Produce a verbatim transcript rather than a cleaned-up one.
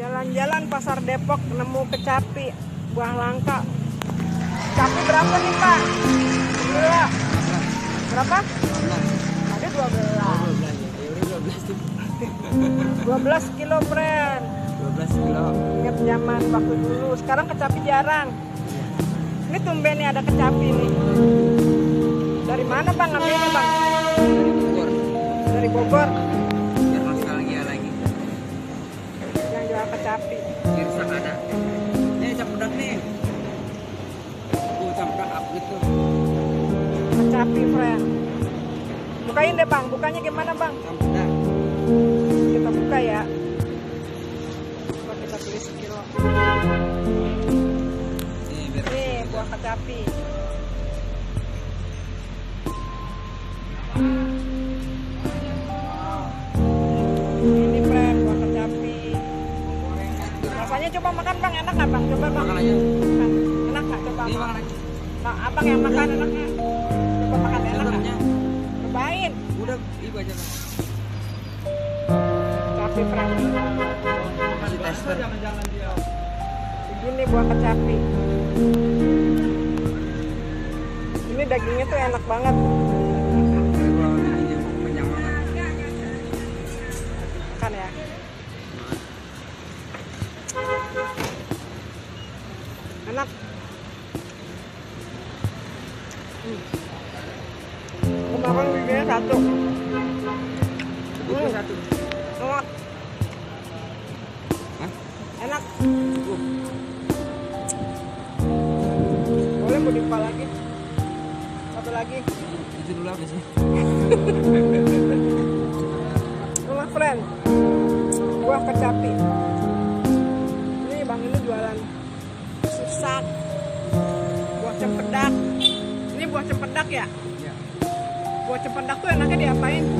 Jalan-jalan pasar Depok nemu kecapi, buah langka. Kecapi berapa nih Pak? Gila. Berapa? Ada dua belas. dua belas kilo, friend. dua belas kilo. Ingat zaman waktu dulu. Sekarang kecapi jarang. Ini tumben nih ada kecapi nih. Dari mana Bang ngambilnya Bang? Dari Bogor. Dari Bogor. Biar nostalgia lagi. Yang jual kecapi. Kirsak ada. Ini campudak nih. Tuh campudak up gitu. Kecapi, friend. Bukain deh Bang. Bukanya gimana Bang? Campudak. Kita buka ya. Coba kita beli sekilo. Nih biar. Nih buah kecapi. Ini friend buah kecapi. Rasanya coba makan Bang, enak nggak Bang? Coba Bang. Makan aja. Makan. Enak nggak? Coba Ini Bang. makan aja. Bang, abang yang makan enaknya. Coba makan enak nggak? Enak-enaknya. Cobain. Udah ibu aja kan. Kecapi friend. Masih tester. Begini buah kecapi. Ini dagingnya tuh enak banget. Makan ya. Enak. Hmm. Aku makan bijinya satu. Cukup satu. Enak. Hah? Enak. Cukup. Boleh mau dipa lagi. Satu lagi. Itu dulu apa sih? Rumah friend. Buah kecapi. Ini Bang ini jualan susak. Buah cempedak. Ini buah cempedak ya? Iya. Buah cempedak tuh enaknya diapain?